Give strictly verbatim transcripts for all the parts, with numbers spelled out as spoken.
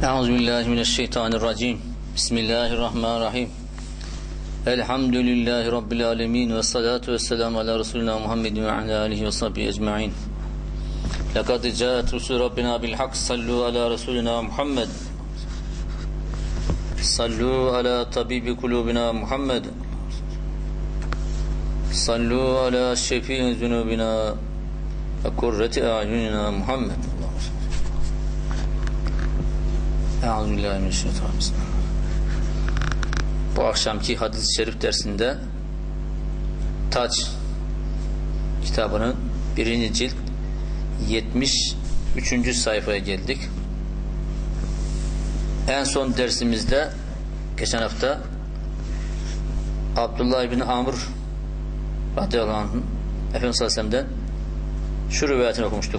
Euzubillahimineşşeytanirracim. Bismillahirrahmanirrahim. Elhamdülillahi Rabbil alemin ve salatu ve selamu ala Resulina Muhammedin ve ala alihi ve sahbihi ecma'in. Lekad caet Resul Rabbina bil hak. Sallu ala Resulina Muhammed. Sallu ala tabibi kulubina Muhammed. Sallu ala şefi'in zunubina ve kurreti a'yunina Muhammed. Euzubillahimineşşeytanirracim. Bu akşamki hadis-i şerif dersinde Taç kitabının birinci cilt yetmiş üçüncü sayfaya geldik. En son dersimizde geçen hafta Abdullah ibn Amr radıyallahu anh'ın Efendimiz Aleyhisselam'dan şu rivayetini okumuştuk.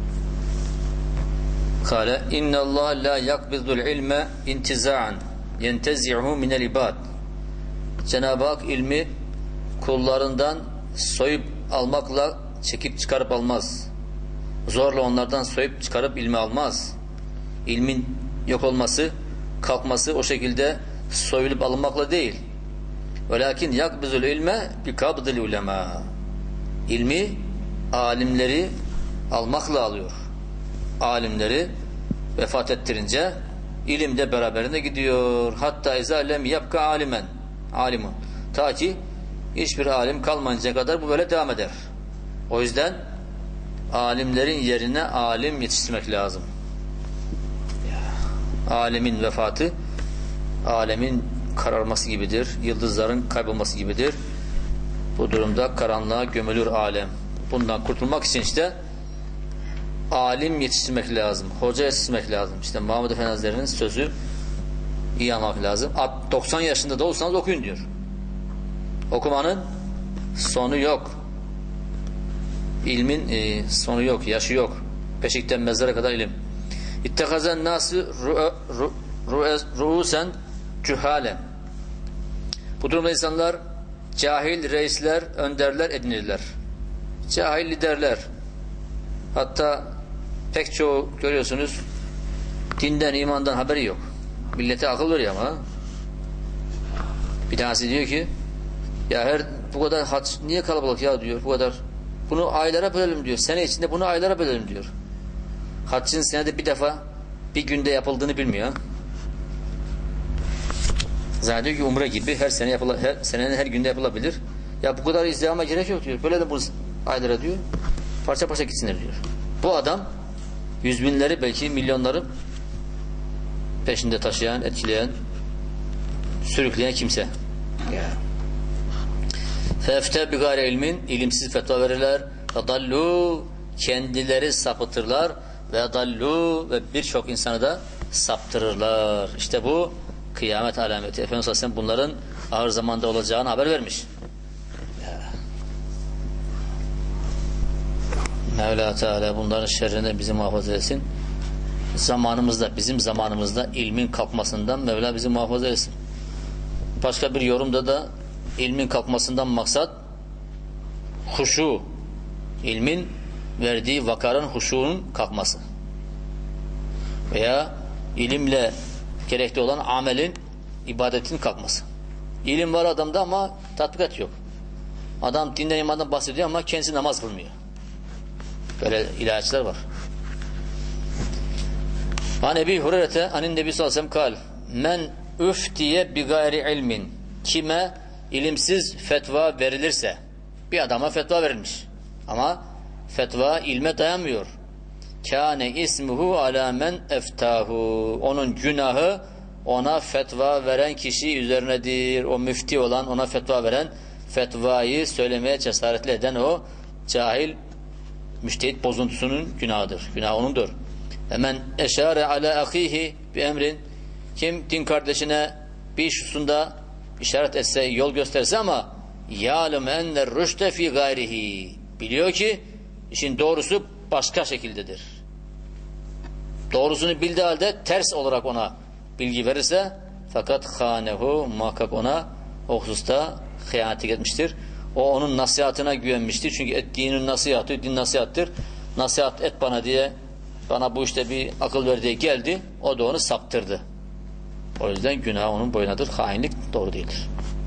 Kale inna Allah la yakbidul ilme intiza'an yentezi'hu minel ibad. Cenab-ı Hak ilmi kullarından soyup almakla çekip çıkarıp almaz. Zorla onlardan soyup çıkarıp ilmi almaz. İlmin yok olması, kalkması o şekilde soyulup alınmakla değil. Velakin yakbizul ilme bi kabdil ulema. İlmi alimleri almakla alıyor. Alimleri vefat ettirince ilim de beraberinde gidiyor. Hatta izâ lem yapka alimen alimun. Ta ki hiçbir alim kalmayınca kadar bu böyle devam eder. O yüzden alimlerin yerine alim yetiştirmek lazım. Alemin vefatı alemin kararması gibidir. Yıldızların kaybolması gibidir. Bu durumda karanlığa gömülür alem. Bundan kurtulmak için işte alim yetiştirmek lazım. Hoca yetiştirmek lazım. İşte Mahmud Efendi Hazretleri'nin sözü iyi almak lazım. doksan yaşında da olsanız okuyun diyor. Okumanın sonu yok. İlmin e, sonu yok, yaşı yok. Beşikten mezara kadar ilim. İttehazen nâsı ru'usen cühâlen. Bu durumda insanlar cahil reisler, önderler edinirler. Cahil liderler. Hatta pek çoğu görüyorsunuz dinden, imandan haberi yok. Millete akıl veriyor ama. Bir tanesi diyor ki ya her bu kadar hac niye kalabalık ya diyor. Bu kadar. Bunu aylara bölelim diyor. Sene içinde bunu aylara bölelim diyor. Haccın senede bir defa bir günde yapıldığını bilmiyor. Zannediyor ki umre gibi her sene yapıla, her senenin her günde yapılabilir. Ya bu kadar izdihama gerek yok diyor. Böyle de bu aylara diyor. Parça parça gitsinler diyor. Bu adam yüz binleri belki milyonları peşinde taşıyan, etkileyen, sürükleyen kimse. Fefte bi gayri ilmin, ilimsiz fetva verirler. Ve dallu, kendileri sapıtırlar. Ve dallu, ve birçok insanı da saptırırlar. İşte bu kıyamet alameti. Efendimiz Aleyhisselam bunların ağır zamanda olacağını haber vermiş. Mevla Teala bunların şerrinden bizi muhafaza etsin. Zamanımızda, bizim zamanımızda ilmin kalkmasından Mevla bizi muhafaza etsin. Başka bir yorumda da ilmin kalkmasından maksat huşu, ilmin verdiği vakarın, huşunun kalkması. Veya ilimle gerekli olan amelin, ibadetin kalkması. İlim var adamda ama tatbikat yok. Adam dinden imandan bahsediyor ama kendisi namaz kılmıyor. Böyle ilaçlar var. An Ebi Hureyre anin Nebi sallallahu aleyhi ve sellem kal men üftiye bi gayri ilmin, kime ilimsiz fetva verilirse, bir adama fetva verilmiş ama fetva ilme dayanmıyor. Kâne ismuhu alâ men eftahu, onun günahı ona fetva veren kişi üzerinedir. O müfti olan, ona fetva veren, fetvayı söylemeye cesaretli eden o cahil müştehit bozuntusunun günahıdır. Günah onundur. Hemen eşare ala ahihi bi emrin, kim din kardeşine bir iş hususunda işaret etse, yol gösterse ama ya'lem enne rüşte fi gayrihi, biliyor ki işin doğrusu başka şekildedir. Doğrusunu bildiği halde ters olarak ona bilgi verirse fakat hanehu, muhakkak ona o hususta hıyanetlik etmiştir. O onun nasihatına güvenmiştir. Çünkü et, dinin nasihatı, din nasihattır. Nasihat et bana diye bana bu işte bir akıl ver diye geldi, o da onu saptırdı. O yüzden günah onun boyunadır. Hainlik doğru değildir.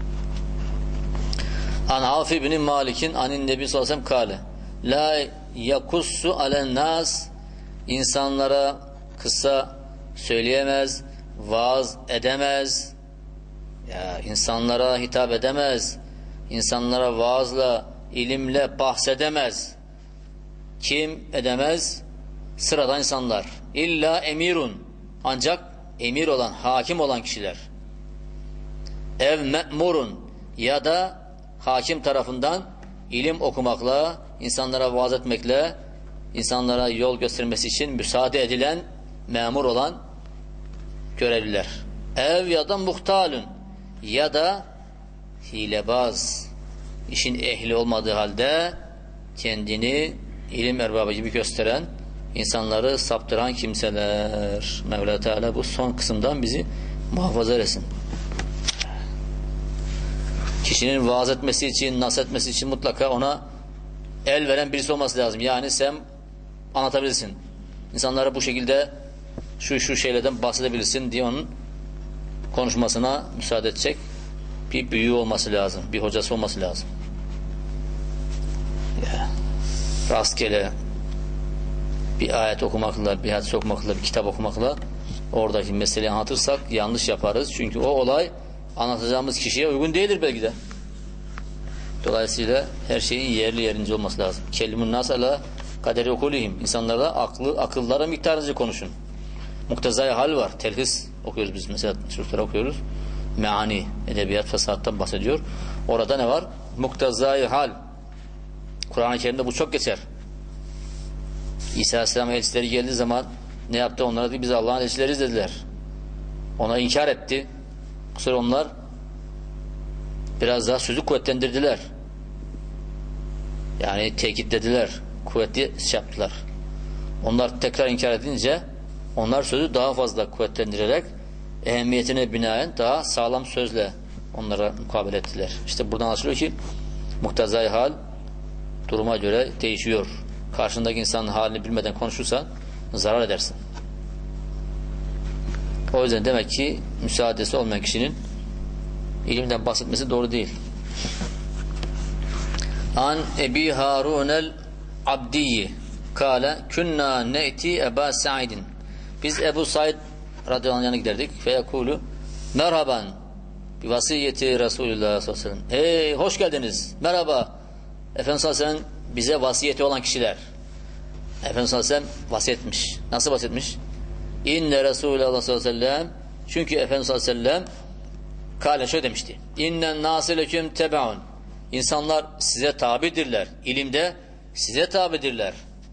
An Afi bin Malik'in anin Nebi sallallahu aleyhi ve sellem kâle la yakussu alen nas, insanlara kısa söyleyemez, vaaz edemez, ya insanlara hitap edemez, insanlara vaazla, ilimle bahsedemez. Kim edemez? Sıradan insanlar. İlla emirun, ancak emir olan, hakim olan kişiler. Ev me'murun, ya da hakim tarafından ilim okumakla, insanlara vaaz etmekle, insanlara yol göstermesi için müsaade edilen, memur olan görevliler. Ev ya da muhtalun, ya da hilebaz, işin ehli olmadığı halde kendini ilim erbabı gibi gösteren, insanları saptıran kimseler. Mevla Teala bu son kısımdan bizi muhafaza etsin. Kişinin vaaz etmesi için, nasihat etmesi için mutlaka ona el veren birisi olması lazım. Yani sen anlatabilirsin. İnsanlara bu şekilde şu şu şeylerden bahsedebilirsin diye onun konuşmasına müsaade edecek bir büyüğü olması lazım. Bir hocası olması lazım. Ya, rastgele bir ayet okumakla, bir hadis okumakla, bir kitap okumakla oradaki meseleyi anlatırsak yanlış yaparız. Çünkü o olay anlatacağımız kişiye uygun değildir belki de. Dolayısıyla her şeyin yerli yerince olması lazım. Kelimun nas ala kaderi okulihim. İnsanlara aklı, akıllara miktarınca konuşun. Muktezai hal var. Telhis okuyoruz biz mesela, çocuklara okuyoruz. Meani, edebiyat, fesattan bahsediyor. Orada ne var? Muktezai hal. Kur'an-ı Kerim'de bu çok geçer. İsa Aleyhisselam elçileri geldiği zaman ne yaptı? Onlara dedi, biz Allah'ın elçileriyiz dediler. Ona inkar etti. Bu sefer onlar biraz daha sözü kuvvetlendirdiler. Yani tekitlediler. Kuvvetli şey yaptılar. Onlar tekrar inkar edince onlar sözü daha fazla kuvvetlendirerek ehemmiyetine binaen daha sağlam sözle onlara mukabele ettiler. İşte buradan anlaşılıyor ki muktezai hal duruma göre değişiyor. Karşındaki insanın halini bilmeden konuşursan zarar edersin. O yüzden demek ki müsaadesi olmayan kişinin ilimden bahsetmesi doğru değil. An Ebi Harun el Abdiyi kâle künna ne'ti Eba Sa'idin, biz Ebu Said radıyallahu anh'a giderdik. Feyekulu merhaban bi vasiyeti Resulullah sallallahu aleyhi ve sellem. Hey, hoş geldiniz. Merhaba. Efendimiz sallallahu aleyhi ve sellem bize vasiyeti olan kişiler. Efendimiz sallallahu aleyhi ve sellem vasiyetmiş. Nasıl vasiyetmiş? İnne Resulullah sallallahu aleyhi ve sellem, çünkü Efendimiz sallallahu aleyhi ve sellem kâle şöyle demişti. İnnen nâsileküm tebe'un, İnsanlar size tabidirler. İlimde size tabidirler.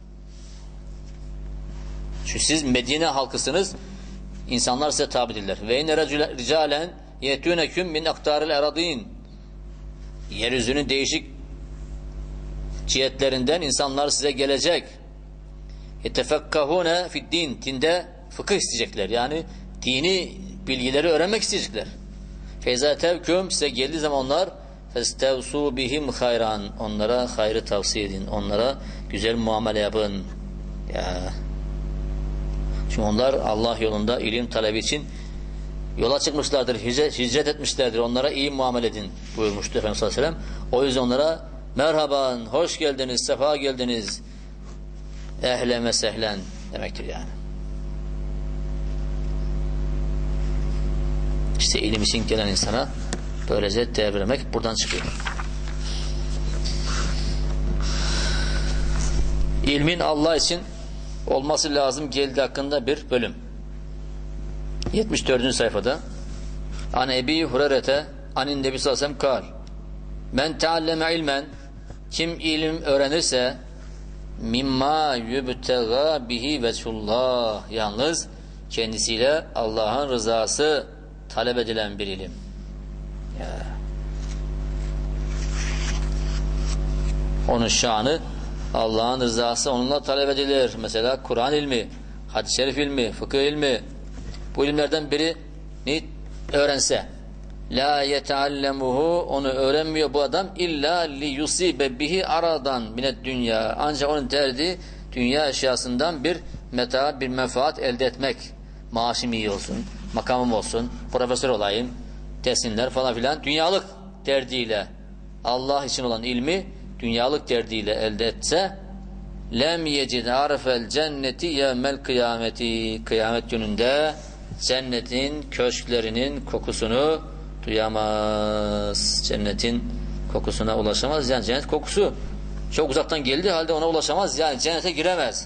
Çünkü siz Medine halkısınız. İnsanlar size tabidirler. Ve inne ricalen yetûneküm min aktaril eradîn, yeryüzünün değişik cihetlerinden insanlar size gelecek. Yetefekkahûne fi'd-din, dinde fıkıh isteyecekler. Yani dini bilgileri öğrenmek isteyecekler. Feyza tevküm, size geldiği zaman onlar festevsu bihim hayran, onlara hayrı tavsiye edin. Onlara güzel muamele yapın. Ya. Çünkü onlar Allah yolunda ilim talebi için yola çıkmışlardır, hicret, hicret etmişlerdir. Onlara iyi muamele edin buyurmuştu Efendimiz sallallahu aleyhi ve sellem. O yüzden onlara merhaban, hoş geldiniz, sefa geldiniz, ehleme sehlen demektir yani. İşte ilim için gelen insana böylece değer vermek buradan çıkıyor. İlmin Allah için olması lazım geldiği hakkında bir bölüm. yetmiş dördüncü sayfada An Ebi Hurerete anin Nebi sallallahu aleyhi ve sellem kal men tealleme ilmen, kim ilim öğrenirse mimma yübtega bihi veçhullah, yalnız kendisiyle Allah'ın rızası talep edilen bir ilim. Ya. Onun şanı, Allah'ın rızası onunla talep edilir. Mesela Kur'an ilmi, hadis-i şerif ilmi, fıkıh ilmi, bu ilimlerden birini öğrense, la yeteallemuhu, onu öğrenmiyor bu adam, illa li yusibe bihi aradan minet dünya, ancak onun derdi dünya eşyasından bir meta, bir menfaat elde etmek. Maaşım iyi olsun, makamım olsun, profesör olayım desinler falan filan. Dünyalık derdiyle Allah için olan ilmi dünyalık derdiyle elde etse lem yecid arfel cenneti yevmel kıyameti, kıyamet gününde cennetin köşklerinin kokusunu duyamaz. Cennetin kokusuna ulaşamaz. Yani cennet kokusu çok uzaktan geldiği halde ona ulaşamaz. Yani cennete giremez.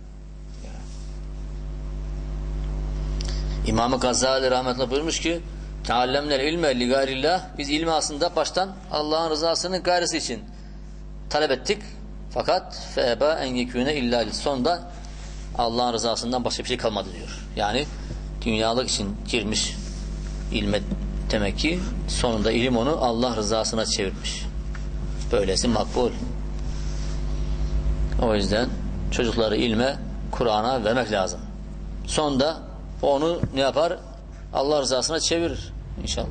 İmam-ı Gazali rahmetullah buyurmuş ki teallemler ilme li gayrillah, biz ilmi aslında baştan Allah'ın rızasının gayrısı için talep ettik. Fakat feeba en yekûne illa sonunda Allah'ın rızasından başka bir şey kalmadı diyor. Yani dünyalık için girmiş ilme, demek ki sonunda ilim onu Allah rızasına çevirmiş. Böylesi makbul. O yüzden çocukları ilme, Kur'an'a vermek lazım. Sonunda onu ne yapar? Allah rızasına çevirir inşallah.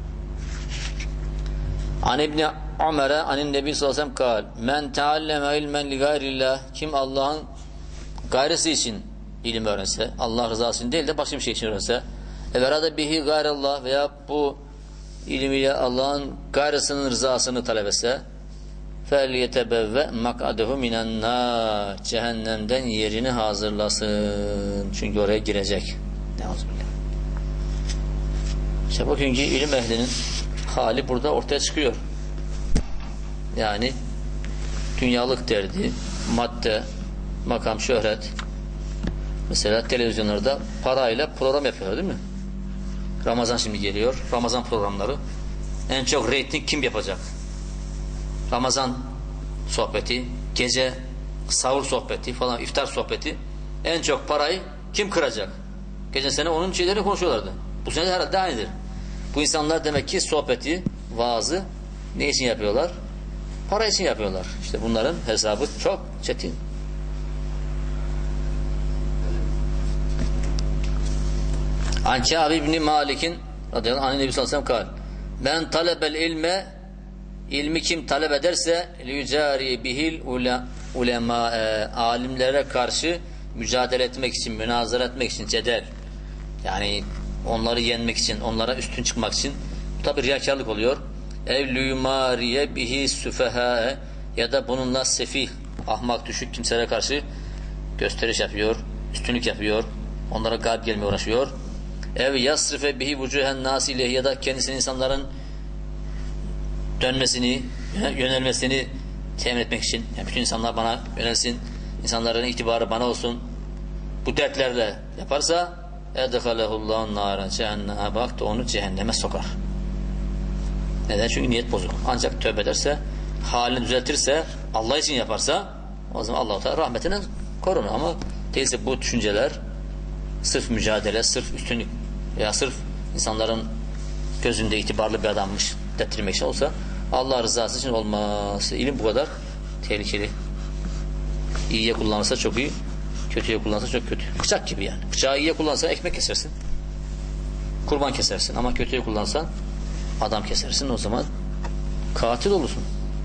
An İbni Ömer'e anin Nebi sallallahu aleyhi ve sellem kal men tealleme ilmen li gayrillah, kim Allah'ın gayrısı için ilim öğrense, Allah rızası için değil de başka bir şey için öğrense, everada bihi gayrallah, veya bu ilmiyle Allah'ın gayrısının rızasını talep etse, فَلْيَتَبَوَّ مَقْعَدَهُ مِنَ النَّارِ, cehennemden yerini hazırlasın. Çünkü oraya girecek. Neuzubillah. İşte bugünkü ilim ehlinin hali burada ortaya çıkıyor. Yani dünyalık derdi, madde, makam, şöhret. Mesela televizyonlarda parayla program yapıyorlar değil mi? Ramazan şimdi geliyor. Ramazan programları. En çok reyting kim yapacak? Ramazan sohbeti, gece sahur sohbeti falan, iftar sohbeti. En çok parayı kim kıracak? Geçen sene onun şeylerini konuşuyorlardı. Bu sene de herhalde aynıdır. Bu insanlar demek ki sohbeti, vaazı ne için yapıyorlar? Para için yapıyorlar. İşte bunların hesabı çok çetin. An Kâb ibn Malik'in radıyallahu anh Nebi sallallahu aleyhi ve sellem kal men talebel ilme, ilmi kim talep ederse liyucari bihil ulema, e, alimlere karşı mücadele etmek için, münazara etmek için, cedel, yani onları yenmek için, onlara üstün çıkmak için, bu tabi riyakarlık oluyor. Ev liyumariye bihi süfeha, ya da bununla sefih, ahmak, düşük kimselere karşı gösteriş yapıyor, üstünlük yapıyor, onlara galip gelmeye uğraşıyor. Ev yasrife bihi vucuhen nasi ileyh, ya da kendisinin insanların dönmesini, yönelmesini temin etmek için, yani bütün insanlar bana yönelsin, insanların itibarı bana olsun, bu dertlerle yaparsa edhalehullahun nâra, cehenneme bak da onu cehenneme sokar. Neden? Çünkü niyet bozuk. Ancak tövbe ederse, halini düzeltirse, Allah için yaparsa, o zaman Allah-u Teala rahmetinden korunur. Ama değilse bu düşünceler sırf mücadele, sırf üstünlük veya sırf insanların gözünde itibarlı bir adammış dedirtmek için olsa, Allah rızası için olmaz. İlim bu kadar tehlikeli. İyiye kullanırsa çok iyi, kötüye kullanırsa çok kötü. Bıçak gibi yani. Bıçağı iyiye kullanırsan ekmek kesersin, kurban kesersin, ama kötüye kullanırsan adam kesersin, o zaman katil olursun.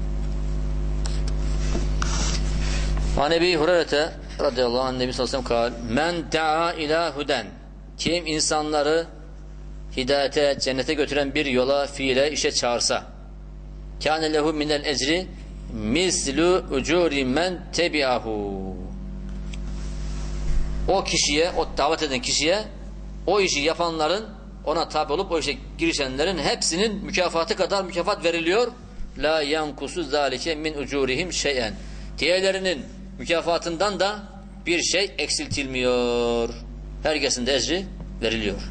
An Ebi Hureyre radıyallahu anh Nebi sallallahu aleyhi ve sellem kal men da'a ila huden, kim insanları hidayete, cennete götüren bir yola, fiile, işe çağırsa, kâne lehu minel ecri mislu ucuri men tebi'ahu, o kişiye, o davet eden kişiye, o işi yapanların, ona tabi olup o işe girişenlerin hepsinin mükafatı kadar mükafat veriliyor. La yankusu zalike min ucurihim şeyen, diğerlerinin mükafatından da bir şey eksiltilmiyor. Herkesin de ecri veriliyor.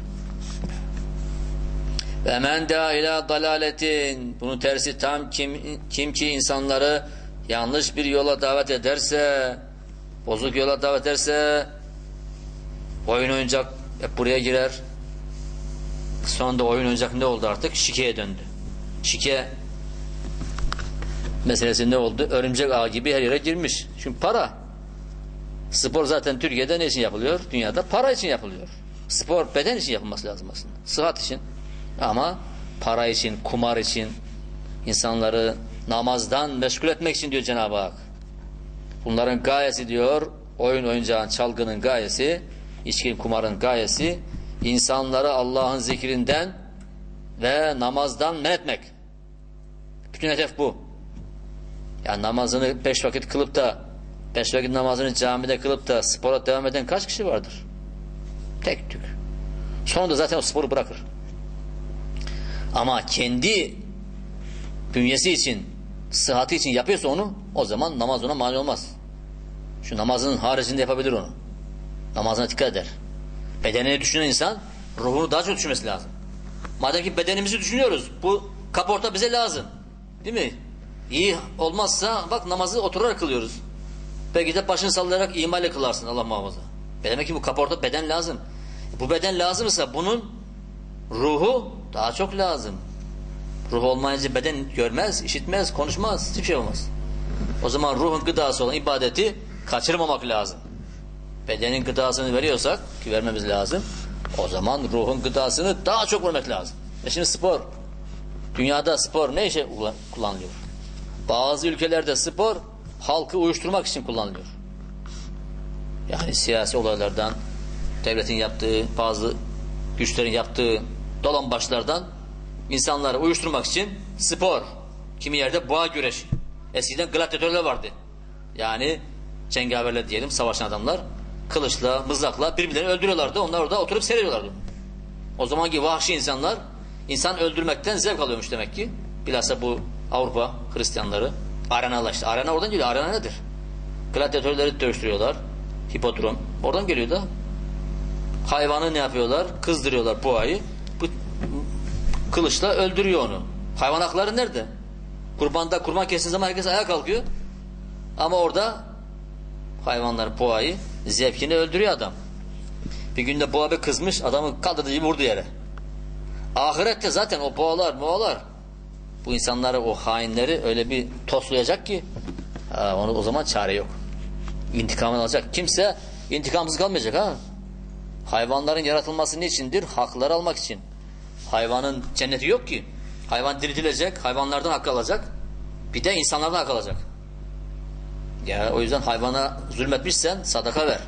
Ve men da ila dalaletin, bunun tersi tam kim, kim ki insanları yanlış bir yola davet ederse, bozuk yola davet ederse, oyun oyuncak hep buraya girer. Sonunda oyun oyuncak ne oldu artık? Şikeye döndü. Şike meselesi ne oldu? Örümcek ağı gibi her yere girmiş. Çünkü para. Spor zaten Türkiye'de ne için yapılıyor? Dünyada para için yapılıyor. Spor beden için yapılması lazım aslında. Sıhhat için. Ama para için, kumar için, insanları namazdan meşgul etmek için diyor Cenab-ı Hak. Bunların gayesi diyor oyun oyuncağın, çalgının gayesi, içki kumarın gayesi insanları Allah'ın zikrinden ve namazdan men etmek. Bütün hedef bu. Yani namazını beş vakit kılıp da beş vakit namazını camide kılıp da spora devam eden kaç kişi vardır? Tek tük. Sonunda zaten o sporu bırakır. Ama kendi bünyesi için, sıhhati için yapıyorsa onu, o zaman namaz ona mani olmaz. Şu namazının haricinde yapabilir onu. Namazına dikkat eder. Bedenini düşünen insan ruhunu daha çok düşünmesi lazım. Madem ki bedenimizi düşünüyoruz, bu kaporta bize lazım. Değil mi? İyi olmazsa bak namazı oturarak kılıyoruz. Belki de başını sallayarak imalle kılarsın, Allah muhafaza. Demek ki bu kaporta beden lazım. Bu beden lazımsa bunun ruhu daha çok lazım. Ruh olmayınca beden görmez, işitmez, konuşmaz, hiçbir şey olmaz. O zaman ruhun gıdası olan ibadeti kaçırmamak lazım. Bedenin gıdasını veriyorsak, ki vermemiz lazım, o zaman ruhun gıdasını daha çok vermek lazım. E şimdi spor, dünyada spor ne işe kullanılıyor? Bazı ülkelerde spor halkı uyuşturmak için kullanılıyor. Yani siyasi olaylardan, devletin yaptığı, bazı güçlerin yaptığı dolambaçlardan insanları uyuşturmak için spor. Kimi yerde boğa güreşi. Eskiden gladyatörler vardı. Yani cengaverler diyelim, savaşan adamlar kılıçla, mızrakla birbirlerini öldürüyorlardı. Onlar orada oturup seyrediyorlardı. O zamanki vahşi insanlar insan öldürmekten zevk alıyormuş demek ki. Bilhassa bu Avrupa Hristiyanları arenalaştı. Arena oradan geliyor. Arena nedir? Gladyatörleri dövüştürüyorlar. Hipodrom. Oradan geliyor da. Hayvanı ne yapıyorlar? Kızdırıyorlar boğayı. Bu kılıçla öldürüyor onu. Hayvan hakları nerede? Kurbanda kurban kestiği zaman herkes ayağa kalkıyor. Ama orada hayvanlar boğayı zevkini öldürüyor adam. Bir günde boğa bir kızmış, adamı kaldırdığı gibi vurdu yere. Ahirette zaten o boğalar boğalar bu insanları, o hainleri öyle bir toslayacak ki ha, onu o zaman çare yok. İntikamını alacak. Kimse intikamsız kalmayacak ha. Hayvanların yaratılması niçindir? Hakları almak için. Hayvanın cenneti yok ki. Hayvan diriltilecek, hayvanlardan hak alacak. Bir de insanlardan hak alacak. Ya o yüzden hayvana zulmetmişsen sadaka ver.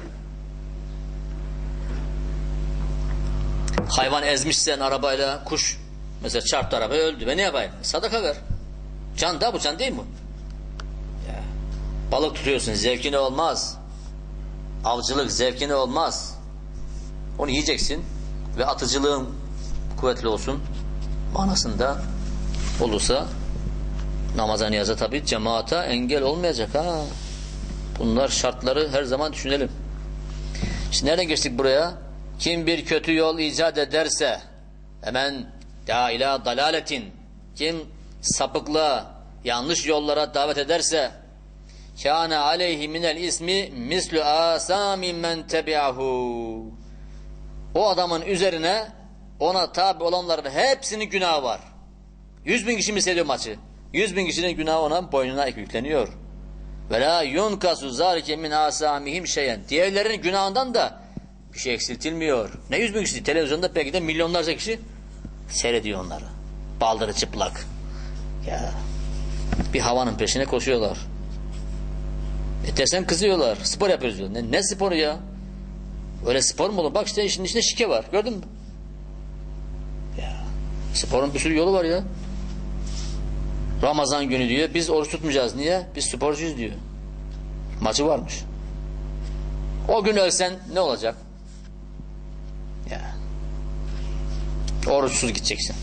Hayvan ezmişsen arabayla, kuş mesela çarptı arabaya, öldü. Ben ne yapayım? Sadaka ver. Can da bu, can değil mi? Ya. Balık tutuyorsun, zevkine olmaz. Avcılık zevkine olmaz. Onu yiyeceksin ve atıcılığın kuvvetli olsun manasında olursa namaza, niyaza tabi cemaata engel olmayacak ha. Bunlar şartları her zaman düşünelim. Şimdi nereden geçtik buraya? Kim bir kötü yol icat ederse hemen ya ila dalaletin, kim sapıklığa, yanlış yollara davet ederse kâne aleyhi minel ismi mislu asâmin men tebi'ahu, o adamın üzerine ona tabi olanların hepsinin günahı var. Yüz bin kişi mi seyrediyor maçı? Yüz bin kişinin günahı ona boynuna yükleniyor. Ve la yunkasu zâlike min asâmihim şeyen, diğerlerinin günahından da bir şey eksiltilmiyor. Ne yüz bin kişi? Televizyonda belki de milyonlarca kişi seyrediyor onları. Baldırı çıplak. Ya bir havanın peşine koşuyorlar. E desem kızıyorlar. Spor yapıyoruz diyor. Ne, ne sporu ya? Öyle spor mu olur? Bak işte işin içinde şike var. Gördün mü? Ya sporun bir sürü yolu var ya. Ramazan günü diyor biz oruç tutmayacağız. Niye? Biz sporcuyuz diyor. Maçı varmış. O gün ölsen ne olacak? Ya. Oruçsuz gideceksin.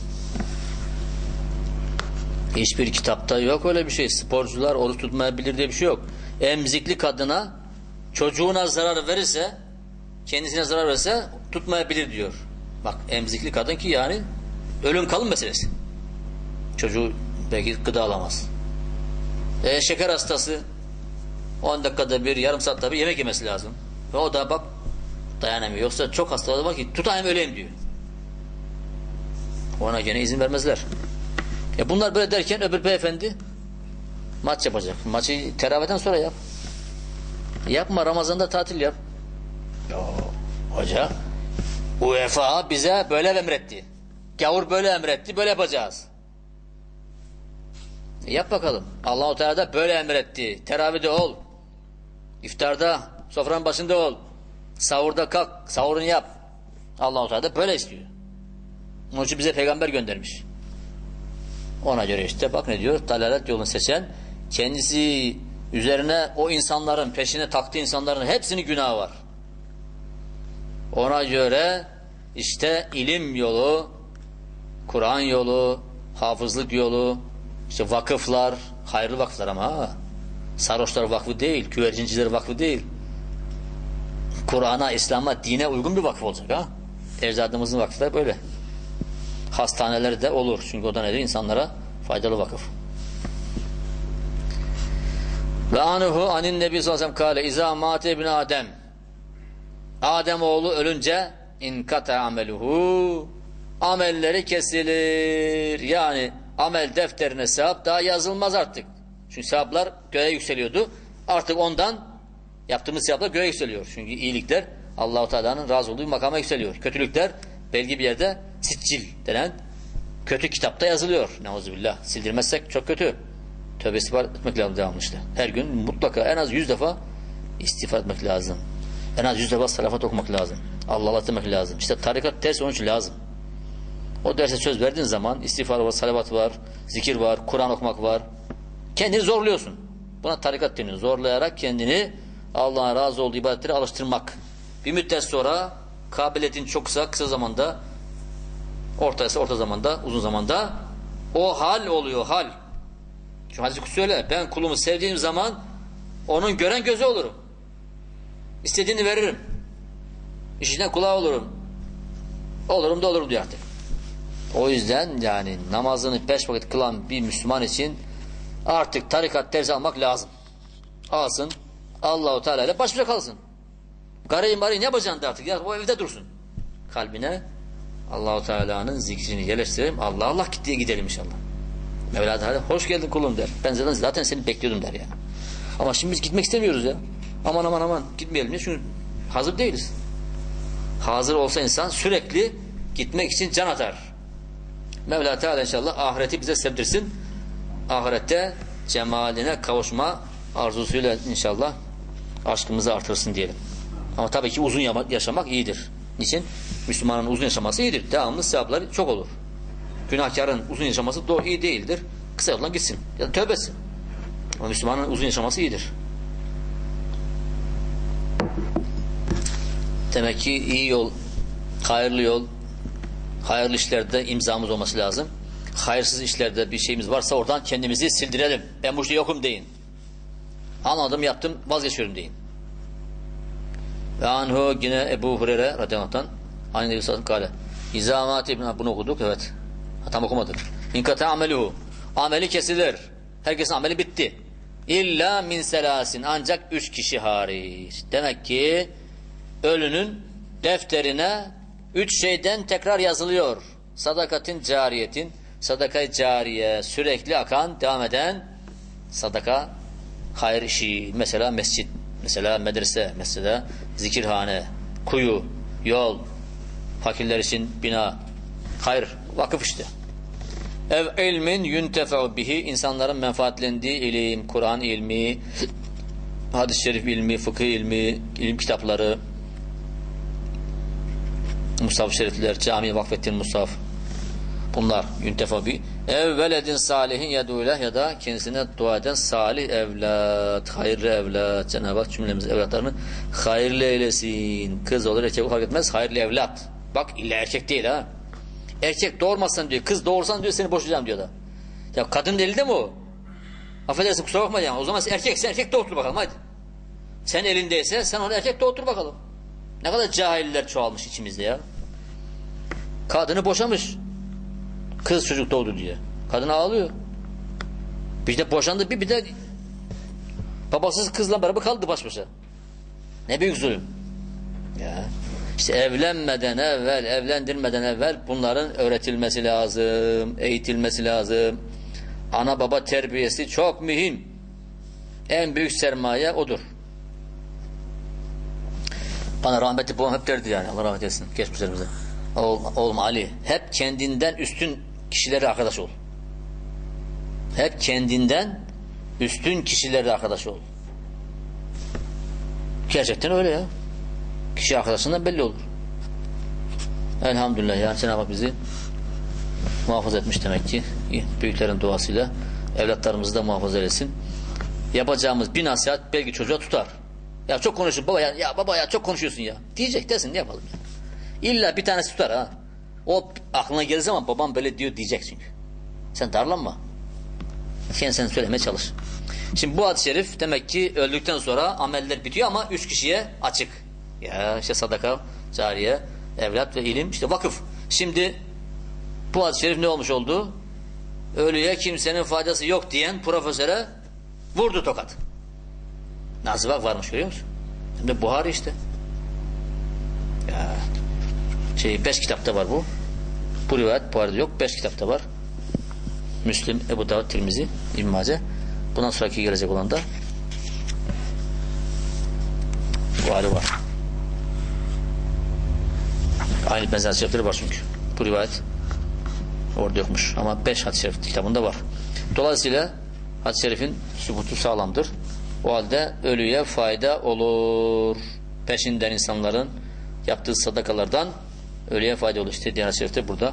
Hiçbir kitapta yok öyle bir şey. Sporcular oruç tutmayabilir diye bir şey yok. Emzikli kadına çocuğuna zarar verirse, kendisine zarar verirse tutmayabilir diyor. Bak emzikli kadın ki yani ölüm kalım meselesi. Çocuğu belki gıda alamaz. E, şeker hastası on dakikada bir, yarım saatte bir yemek yemesi lazım. Ve o da bak dayanamıyor. Yoksa çok hastalar var ki tutayım öleyim diyor. Ona gene izin vermezler. E bunlar böyle derken öbür beyefendi maç yapacak. Maçı teravihden sonra yap. Yapma, Ramazan'da tatil yap. Yo, hoca UEFA bize böyle emretti. Gavur böyle emretti, böyle yapacağız. E yap bakalım. Allah-u Teala da böyle emretti. Teravihde ol. İftarda Sofranın başında ol. Sahurda kalk. Sahurunu yap. Allah-u Teala da böyle istiyor. Onun için bize peygamber göndermiş. Ona göre işte bak ne diyor? Dalalet yolunu seçen, kendisi üzerine o insanların, peşine taktığı insanların hepsinin günahı var. Ona göre işte ilim yolu, Kur'an yolu, hafızlık yolu, işte vakıflar, hayırlı vakıflar ama ha. Sarhoşlar vakfı değil, güvercinciler vakfı değil. Kur'an'a, İslam'a, dine uygun bir vakıf olacak ha. Ecdadımızın vakıfları böyle. Hastaneleri de olur. Çünkü o da nedir? İnsanlara faydalı vakıf. Ve anhu anin nebi sallallahu aleyhi ve sellem kâle izâ mâte ibn Adem, Adem oğlu ölünce inkata ameluhu, amelleri kesilir. Yani amel defterine sevap daha yazılmaz artık. Çünkü sevaplar göğe yükseliyordu. Artık ondan yaptığımız sevaplar göğe yükseliyor. Çünkü iyilikler Allah-u Teala'nın razı olduğu makama yükseliyor. Kötülükler belki bir yerde siccil denen kötü kitapta yazılıyor. Neuzubillah. Sildirmezsek çok kötü. Tövbe istiğfar etmek lazım devamlı işte. Her gün mutlaka en az yüz defa istiğfar etmek lazım. En az yüz defa salafat okumak lazım. Allah Allah demek lazım. İşte tarikat dersi onun için lazım. O derse söz verdiğin zaman istiğfar var, salavat var, zikir var, Kur'an okumak var. Kendini zorluyorsun. Buna tarikat deniyor. Zorlayarak kendini Allah'ın razı olduğu ibadetleri alıştırmak. Bir müddet sonra kabiliyetin çoksa kısa zamanda, ortaysa orta zamanda, uzun zamanda o hal oluyor, hal. Çünkü hadis-i kutsi öyle. Ben kulumu sevdiğim zaman onun gören gözü olurum. İstediğini veririm. İşine kulağı olurum. Olurum da olurum diyor artık. O yüzden yani namazını beş vakit kılan bir Müslüman için artık tarikat dersi almak lazım. Alsın. Allah-u Teala ile baş başa kalsın. Garayı marayı ne yapacaksın artık ya? O evde dursun. Kalbine Allah-u Teala'nın zikrini yerleştirelim. Allah Allah git diye gidelim inşallah. Mevla Teala hoş geldin kulum der. Ben zaten, zaten seni bekliyordum der ya. Ama şimdi biz gitmek istemiyoruz ya. Aman aman aman gitmeyelim ya. Çünkü hazır değiliz. Hazır olsa insan sürekli gitmek için can atar. Mevla Teala inşallah ahireti bize sevdirsin. Ahirette cemaline kavuşma arzusuyla inşallah aşkımızı artırsın diyelim. Ama tabii ki uzun yaşamak iyidir. Niçin? Müslümanın uzun yaşaması iyidir. Devamlı sevapları çok olur. Günahkarın uzun yaşaması doğru iyi değildir. Kısa yoldan gitsin. Ya da tövbe etsin. Ama Müslümanın uzun yaşaması iyidir. Demek ki iyi yol, hayırlı yol, hayırlı işlerde imzamız olması lazım. Hayırsız işlerde bir şeyimiz varsa oradan kendimizi sildirelim. Ben bu işte yokum deyin. Anladım, yaptım, vazgeçiyorum deyin. Ve anhu yine Ebu Hureyre radıyallahu anh aynı bir satın kale. İzamat ibn bunu okuduk, evet. Ha, tam okumadık. İnkata ameluhu. Ameli kesilir. Herkesin ameli bitti. İlla min selasin. Ancak üç kişi hariç. Demek ki ölünün defterine üç şeyden tekrar yazılıyor. Sadakatin cariyetin. Sadaka-i cariye. Sürekli akan, devam eden sadaka, hayır işi. Mesela mescit. Mesela medrese. Mesela zikirhane. Kuyu. Yol. Fakirler için bina. Hayır. Vakıf işte. Ev ilmin yuntefe'u bihi, insanların menfaatlendiği ilim, Kur'an ilmi, hadis-i şerif ilmi, fıkıh ilmi, ilim kitapları, mushaf-ı şerifler, camiye vakfettiğin mushaf, bunlar yuntefe'u bihi. Ev veledin salihin yedûleh, ya da kendisine dua eden salih evlat, hayırlı evlat. Cenab-ı Hak cümlemiz evlatlarını hayırlı eylesin. Kız olur, erkek olur, fark etmez. Hayırlı evlat. Bak illa erkek değil ha. Erkek doğurmazsan diyor, kız doğursan diyor seni boşayacağım diyor da. Ya kadının elinde mi o? Affedersin, kusura bakma yani. O zaman sen erkek, sen erkek doğurtur bakalım hadi. Sen elindeyse sen onu erkek doğurtur bakalım. Ne kadar cahiller çoğalmış içimizde ya. Kadını boşamış. Kız çocuk doğdu diye. Kadın ağlıyor. Bir de boşandı, bir bir de babasız kızla beraber kaldı baş başa. Ne büyük zulüm. Ya. İşte evlenmeden evvel, evlendirmeden evvel bunların öğretilmesi lazım, eğitilmesi lazım. Ana baba terbiyesi çok mühim. En büyük sermaye odur. Bana rahmetli babam hep derdi yani, Allah rahmet eylesin geçmişlerimize. Oğlum, oğlum Ali, hep kendinden üstün kişilerle arkadaş ol. Hep kendinden üstün kişilerle arkadaş ol. Gerçekten öyle ya. Kişi arkadaşından belli olur. Elhamdülillah yani Cenab-ı Hak bizi muhafaza etmiş demek ki. Büyüklerin duasıyla evlatlarımızı da muhafaza eylesin. Yapacağımız bir nasihat belki çocuğa tutar. Ya çok konuşuyorsun baba ya, ya baba ya çok konuşuyorsun ya. Diyecek desin, ne yapalım ya. İlla bir tanesi tutar ha. O aklına gelir zaman babam böyle diyor diyecek çünkü. Sen darlanma. Kendisine söylemeye çalış. Şimdi bu hadis-i şerif demek ki öldükten sonra ameller bitiyor ama üç kişiye açık. Ya işte sadaka, cariye, evlat ve ilim, işte vakıf. Şimdi bu hadis-i şerif ne olmuş oldu? Ölüye kimsenin faydası yok diyen profesöre vurdu tokat. Nasıl bak varmış, görüyor musun? Şimdi Buhari işte. Ya şey beş kitapta var bu. Bu rivayet Buhari'de yok. Beş kitapta var. Müslim, Ebu Davud, Tirmizi, İbn Mace. Bundan sonraki gelecek olan da Buhari var. Aynı benzer şerifleri var çünkü. Bu rivayet orada yokmuş. Ama beş hadis-i şerif kitabında var. Dolayısıyla hadis-i şerifin sübutu sağlamdır. O halde ölüye fayda olur. Peşinden insanların yaptığı sadakalardan ölüye fayda olur. İşte hadis-i şerifte burada.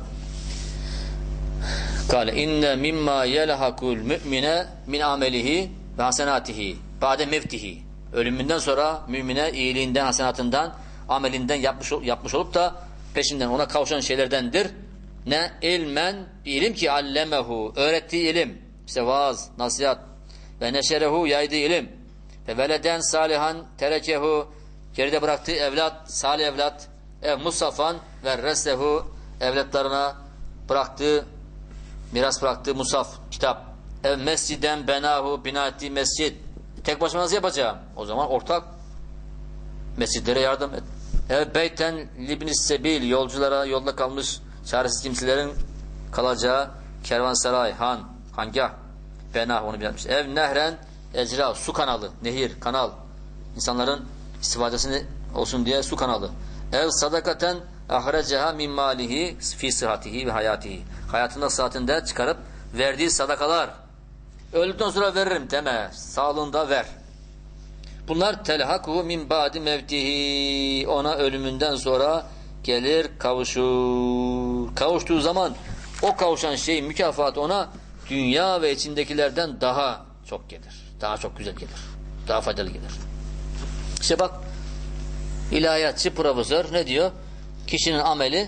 Kale inne mimma yelhakul mü'mine min amelihi ve hasenatihi ba'de mevtihi. Ölümünden sonra mümine iyiliğinden, hasenatından, amelinden yapmış, yapmış olup da peşinden ona kavuşan şeylerdendir. Ne? İlmen, ilim ki allemehu, öğrettiği ilim. İşte vaaz, nasihat. Ve neşerehu, yaydığı ilim. Ve veleden salihan terekehu, geride bıraktığı evlat, salih evlat. Ev musafan ve resehu, evlatlarına bıraktığı, miras bıraktığı musaf, kitap. Ev mesciden benahu, bina ettiği mescid. Tek başına nasıl yapacağım? O zaman ortak mescidlere yardım et. Ev beyten libnis sebil, yolculara, yolda kalmış çaresiz kimselerin kalacağı kervansaray, han, hangah, benah, onu bilmiş. Ev nehren ecra, su kanalı, nehir, kanal. İnsanların istifadesini olsun diye su kanalı. Ev sadakaten ahreceha min malihi fi sıhhatihi ve hayatihi. Hayatında saatinde çıkarıp verdiği sadakalar. Öldükten sonra veririm deme. Sağlığında ver. Bunlar telhaku min ba'di mevtihi. Ona ölümünden sonra gelir kavuşur. Kavuştuğu zaman o kavuşan şeyin mükafatı ona dünya ve içindekilerden daha çok gelir. Daha çok güzel gelir. Daha faydalı gelir. İşte bak, ilahiyatçı profesör ne diyor? Kişinin ameli,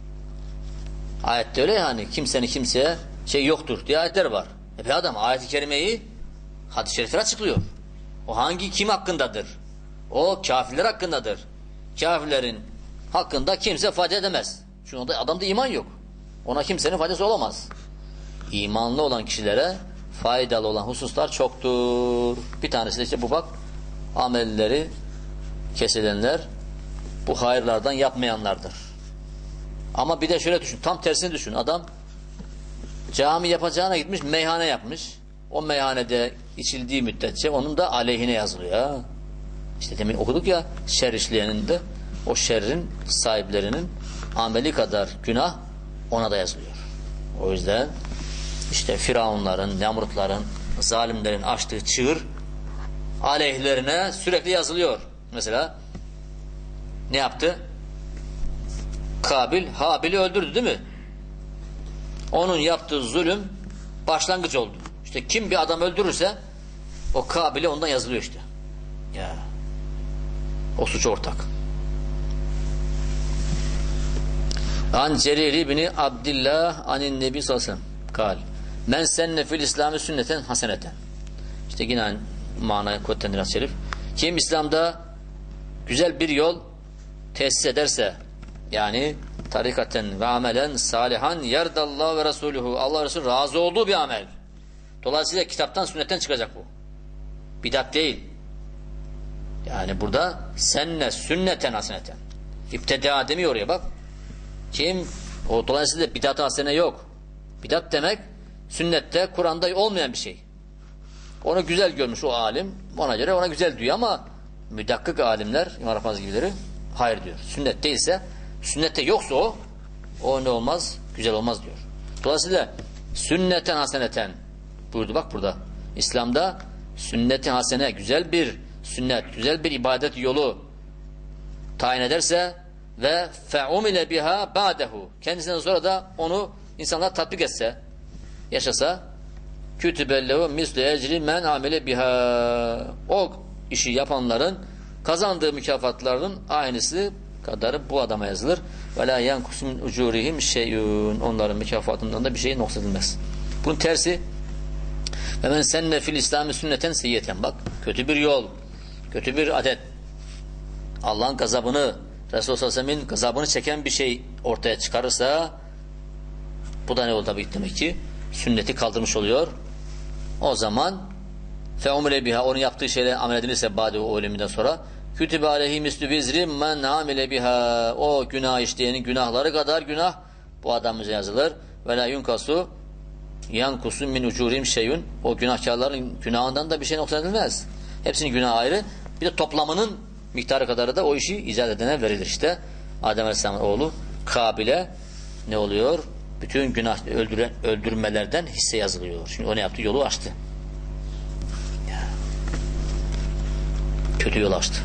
ayette öyle yani, kimsenin kimseye şey yoktur diye ayetler var. E bir adam ayet-i kerimeyi hadis-i şerifler açıklıyor. O hangi kim hakkındadır? O kafirler hakkındadır. Kafirlerin hakkında kimse fayda edemez. Çünkü adamda iman yok. Ona kimsenin faydası olamaz. İmanlı olan kişilere faydalı olan hususlar çoktur. Bir tanesi de işte bu bak, amelleri kesilenler bu hayırlardan yapmayanlardır. Ama bir de şöyle düşün, tam tersini düşün. Adam cami yapacağına gitmiş, meyhane yapmış. O meyhanede içildiği müddetçe onun da aleyhine yazılıyor. Ya. İşte demin okuduk ya, şer işleyenin de o şerrin sahiplerinin ameli kadar günah ona da yazılıyor. O yüzden işte Firavunların, Nemrutların, zalimlerin açtığı çığır aleyhlerine sürekli yazılıyor. Mesela ne yaptı? Kabil Habil'i öldürdü değil mi? Onun yaptığı zulüm başlangıç oldu. İşte kim bir adam öldürürse o Kabil'e ondan yazılıyor işte. Ya. O suç ortak. An Cerir ibn Abdillah anin Nebi sallallahu aleyhi ve sellem kal. Men senne fil İslami sünneten haseneten. İşte yine aynı manaya kuvvetlendiren şerif. Kim İslam'da güzel bir yol tesis ederse, yani tarikaten ve amelen salihan yerdallahu ve resuluhu, Allah Resulü razı olduğu bir amel. Dolayısıyla kitaptan, sünnetten çıkacak bu. Bidat değil. Yani burada senne sünneten haseneten. İbteda demiyor oraya bak. Kim? O dolayısıyla bidat-ı hasene yok. Bidat demek sünnette, Kur'an'da olmayan bir şey. Onu güzel görmüş o alim. Ona göre ona güzel diyor ama müdakkık alimler, İmam Rabbani gibileri hayır diyor. Sünnet değilse, sünnette yoksa o o ne olmaz? Güzel olmaz diyor. Dolayısıyla sünneten haseneten buyurdu bak burada. İslam'da sünnet-i hasene, güzel bir sünnet, güzel bir ibadet yolu tayin ederse ve fe'umile biha ba'dehu, kendisinden sonra da onu insanlar tatbik etse, yaşasa, kütübellehu mislu ecri men amile biha, o işi yapanların kazandığı mükafatların aynısı kadarı bu adama yazılır. Ve la yankusu min ucurihim şey'un, onların mükafatından da bir şey noksadılmaz. Bunun tersi, ve men senne fil İslami sünneten seyyiyeten, bak kötü bir yol, kötü bir adet, Allah'ın gazabını, Resulullah sallallahu aleyhi ve sellem'in gazabını çeken bir şey ortaya çıkarırsa, bu da ne oldu tabii demek ki sünneti kaldırmış oluyor. O zaman fe umre biha, onun yaptığı şeyle amel edilirse ba'de o ölümünden sonra, kütübe aleyhi mislü bizri men amile biha, o günah işleyenin günahları kadar günah bu adamıza yazılır. Ve la yunkasu yankusu min ucurim şeyun, o günahkarların günahından da bir şey noksan edilmez. Hepsinin günahı ayrı. Bir de toplamının miktarı kadarı da o işi icat edene verilir işte. Adem Aleyhisselam'ın oğlu Kabil'e ne oluyor? Bütün günah öldüren, öldürmelerden hisse yazılıyor. Çünkü o ne yaptı? Yolu açtı. Ya. Kötü yol açtı.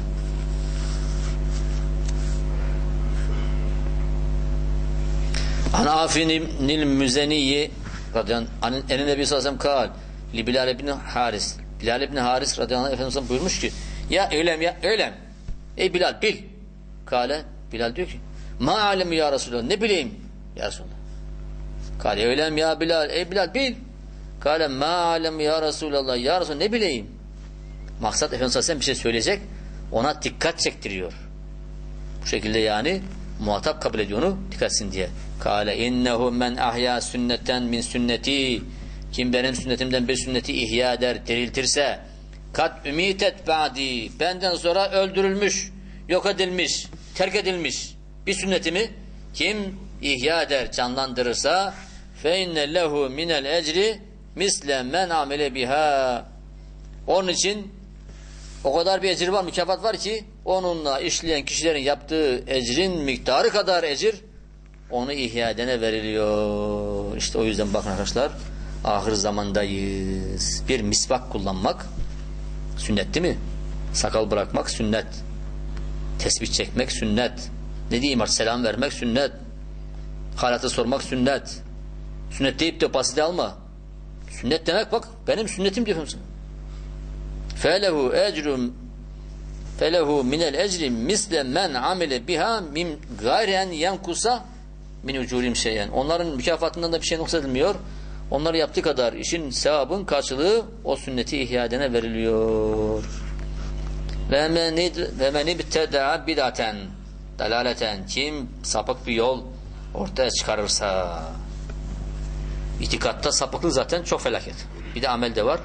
An Afinil Müzeniyi radıyallahu anh en Nebi sallallahu aleyhi ve sellem kal li Bilal ibn Haris, Bilal ibn Haris radıyallahu anh Efendimiz buyurmuş ki, ya eylem ya eylem, ey Bilal bil. Kale, Bilal diyor ki, ma alem ya Resulallah, ne bileyim ya Resulallah. Kale eylem ya Bilal, ey Bilal bil. Kale ma alem ya Resulallah, ya Resulallah ne bileyim. Maksat Efendimiz sallallahu aleyhi ve sellem bir şey söyleyecek, ona dikkat çektiriyor. Bu şekilde yani muhatap kabul ediyor onu, dikkat etsin diye. Kale innehu men ahya sünneten min sünneti, kim benim sünnetimden bir sünneti ihya eder, diriltirse, kat ümitet ba'di, benden sonra öldürülmüş, yok edilmiş, terk edilmiş bir sünnetimi kim ihya eder, canlandırırsa, fe inne lehu minel ecri misle men amele biha, onun için o kadar bir ecir var, mükafat var ki onunla işleyen kişilerin yaptığı ecrin miktarı kadar ecir onu ihya edene veriliyor. İşte o yüzden bakın arkadaşlar, ahir zamandayız. Bir misvak kullanmak sünnet değil mi? Sakal bırakmak sünnet. Tesbih çekmek sünnet. Ne diyeyim artık, selam vermek sünnet. Halatı sormak sünnet. Sünnet deyip de basite alma. Sünnet demek bak benim sünnetim diyorum sana. Felehu ecrum felehu minel ecri misle men amile biha min gayren yankusa min ucurim şeyen. Onların mükafatından da bir şey noksan edilmiyor. Onları yaptığı kadar işin sevabın karşılığı o sünneti ihya edene veriliyor. Ve men ibteda bidaten dalaleten, kim sapık bir yol ortaya çıkarırsa, itikatta sapıklık zaten çok felaket. Bir de amel de var.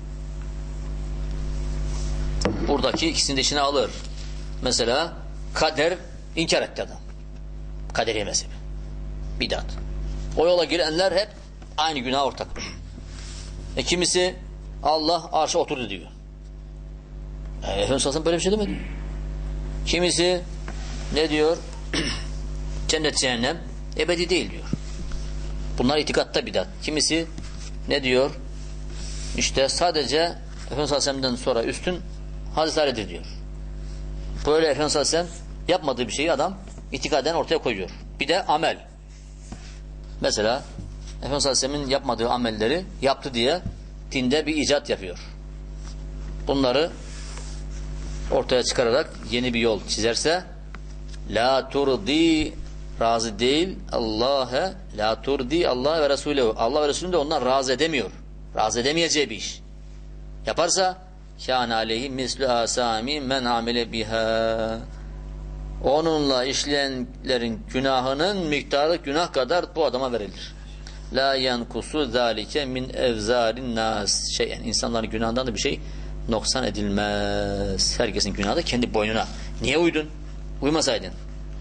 Buradaki ikisini de içine alır. Mesela kader inkar etti adam. Kaderiye mezhebi. Bidat. O yola girenler hep aynı günaha ortak. E kimisi Allah arşa oturdu diyor. E, Efendimiz sallallahu böyle bir şey demedi. Kimisi ne diyor? Cennet cehennem ebedi değil diyor. Bunlar itikatta bidat. Kimisi ne diyor? İşte sadece Efendimiz sallallahu aleyhi ve sellem'den sonra üstün Hazreti Ali'dir diyor. Böyle Efendimiz sallallahu aleyhi ve sellem yapmadığı bir şeyi adam itikaden ortaya koyuyor. Bir de amel. Mesela Efendimiz sallallahu aleyhi ve sellem'in yapmadığı amelleri yaptı diye dinde bir icat yapıyor. Bunları ortaya çıkararak yeni bir yol çizerse, la turdi, razı değil Allah'a, la turdi Allah ve Resulü, Allah ve Resulü de ondan razı edemiyor. Razı edemeyeceği bir iş yaparsa, kâne aleyhi mislü asami men amile biha, onunla işleyenlerin günahının miktarı günah kadar bu adama verilir. La yankusu zalike min evzarin nas şeyen, insanların günahından da bir şey noksan edilmez. Herkesin günahı da kendi boynuna. Niye uydun? Uymasaydın.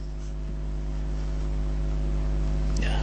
Ya.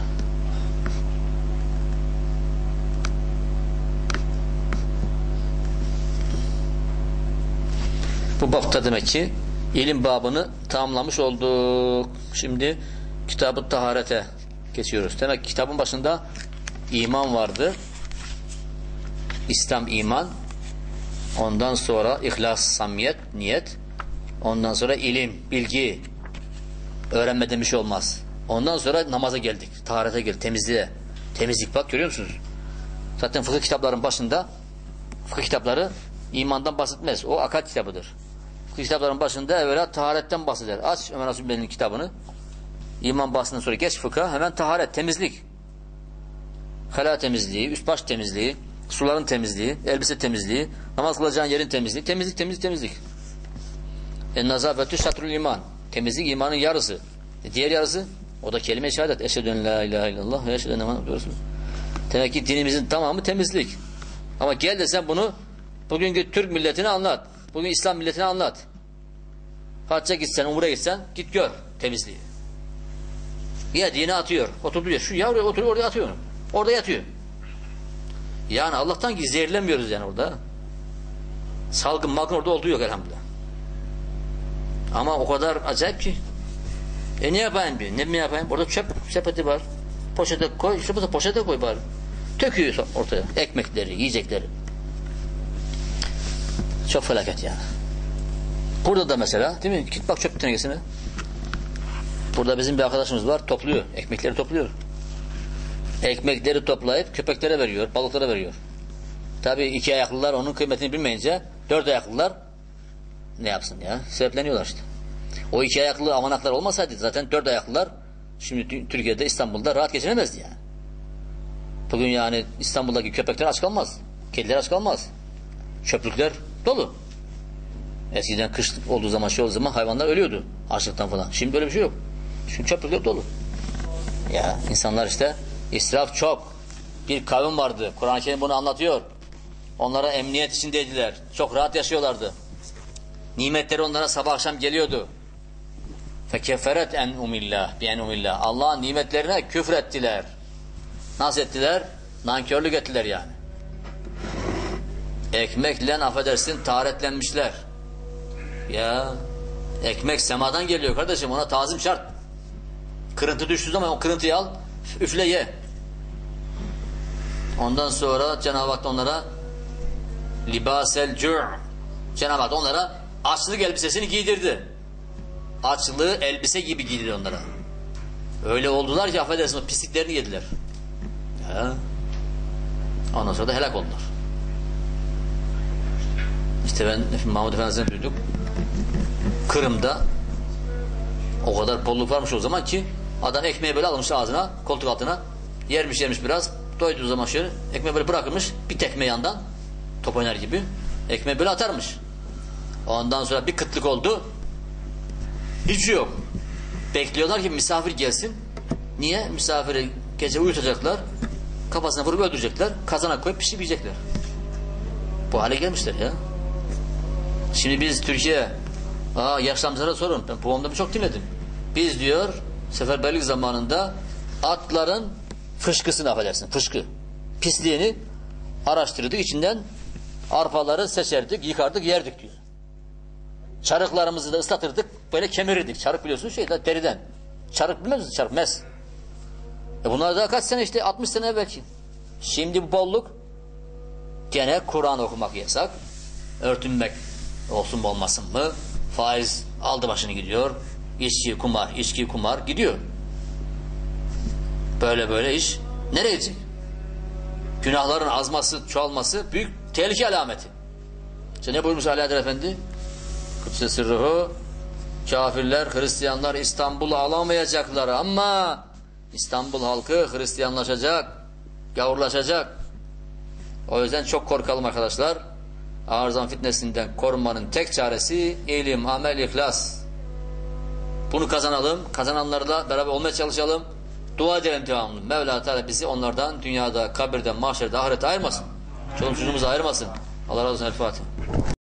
Bu bapta demek ki ilim babını tamamlamış olduk. Şimdi kitab-ı taharete geçiyoruz. Demek ki kitabın başında iman vardı. İslam, iman. Ondan sonra ihlas, samimiyet, niyet. Ondan sonra ilim, bilgi. Öğrenmeden bir şey olmaz. Ondan sonra namaza geldik. Taharete geldik, temizliğe. Temizlik bak, görüyor musunuz? Zaten fıkıh kitaplarının başında fıkıh kitapları imandan bahsetmez. O akal kitabıdır. Fıkıh kitaplarının başında evvela taharetten bahseder. Aç Ömer Asubeli'nin kitabını. İman bahsinden sonra geç fıkha, hemen taharet, temizlik. Hala temizliği, üst baş temizliği, suların temizliği, elbise temizliği, namaz kılacağın yerin temizliği. Temizlik, temizlik, temizlik. En-nazafetü şatrul iman. Temizlik imanın yarısı. E diğer yarısı, o da kelime-i şehadet. Eşhedü en la ilahe illallah ve eşhedü enne Muhammeden Resulullah. Demek ki dinimizin tamamı temizlik. Ama gel de sen bunu bugünkü Türk milletine anlat. Bugün İslam milletine anlat. Hacca gitsen, umre gitsen, git gör temizliği. Ya dini atıyor, oturuyor. Şu yavru oturuyor, oraya atıyor. Orada yatıyor. Yani Allah'tan ki zehirlenmiyoruz yani orada. Salgın malgın orada olduğu yok elhamdülillah. Ama o kadar acayip ki. E ne yapayım diyor. Ne mi yapayım? Orada çöp sepeti var. Poşete koy. İşte bu poşete koy bari. Töküyor ortaya. Ekmekleri, yiyecekleri. Çok felaket yani. Burada da mesela, değil mi? Git bak çöp tenekesine. Burada bizim bir arkadaşımız var. Topluyor. Ekmekleri topluyor. Ekmekleri toplayıp köpeklere veriyor. Balıklara veriyor. Tabii iki ayaklılar onun kıymetini bilmeyince dört ayaklılar ne yapsın ya? Sebepleniyorlar işte. O iki ayaklı amanaklar olmasaydı zaten dört ayaklılar şimdi Türkiye'de, İstanbul'da rahat geçinemezdi yani. Bugün yani İstanbul'daki köpekler aç kalmaz. Kediler aç kalmaz. Çöplükler dolu. Eskiden kış olduğu zaman, şey olduğu zaman hayvanlar ölüyordu açlıktan falan. Şimdi böyle bir şey yok. Çünkü çöplükler dolu. Ya insanlar işte israf çok. Bir kavim vardı. Kur'an-ı Kerim bunu anlatıyor. Onlara emniyet içindeydiler. Çok rahat yaşıyorlardı. Nimetleri onlara sabah akşam geliyordu. Fekeferet en umillah, bi en umillah. Allah'ın nimetlerine küfrettiler. Nasıl ettiler? Nankörlük ettiler yani. Ekmekle affedersin taharetlenmişler. Ya ekmek semadan geliyor kardeşim, ona tazim şart. Kırıntı düştüğü zaman o kırıntıyı al, üfle ye. Ondan sonra Cenab-ı Hak onlara libasel cu' Cenab-ı Hak onlara açlık elbisesini giydirdi. Açlığı elbise gibi giydirdi onlara. Öyle oldular ki affedersin o pisliklerini yediler. Ya. Ondan sonra da helak oldular. İşte ben Mahmud Efendi'den duyduk. Kırım'da o kadar bolluk varmış o zaman ki adam ekmeği böyle almış ağzına, koltuk altına, yermiş yermiş biraz, doyduğu zaman şöyle ekmeği böyle bırakırmış, bir tekme yandan top oynar gibi ekmeği böyle atarmış. Ondan sonra bir kıtlık oldu, hiç şey yok. Bekliyorlar ki misafir gelsin. Niye? Misafiri gece uyutacaklar, kafasına vurup öldürecekler, kazana koyup pişirip yiyecekler. Bu hale gelmişler ya. Şimdi biz Türkiye, aa yaşlı amcalara sorun, ben babamdan çok dinledim. Biz diyor seferberlik zamanında atların fışkısını affedersin, fışkı pisliğini araştırdık, içinden arpaları seçerdik, yıkardık, yerdik diyor. Çarıklarımızı da ıslatırdık, böyle kemirirdik. Çarık biliyorsunuz şeyden, deriden. Çarık bilmez misiniz? Çarık, mes. E bunlar daha kaç sene işte, altmış sene belki. Şimdi bu bolluk, gene Kur'an okumak yasak, örtünmek olsun mu olmasın mı, faiz aldı başını gidiyor, içki, kumar, içki, kumar gidiyor. Böyle böyle iş nereye gidecek? Günahların azması, çoğalması büyük tehlike alameti. İşte ne buyurmuş Ali Adil Efendi? Kudüs-i Sırruhu, kafirler, Hristiyanlar İstanbul'u alamayacaklar ama İstanbul halkı Hristiyanlaşacak, gavurlaşacak. O yüzden çok korkalım arkadaşlar. Arızan fitnesinden korunmanın tek çaresi ilim, amel, ihlas. Bunu kazanalım. Kazananlarla beraber olmaya çalışalım. Dua edelim devamlı. Mevla Teala bizi onlardan dünyada, kabirde, mahşerde, ahirette ayırmasın. Çoluk çocuğumuzu ayırmasın. Allah razı olsun. El Fatiha.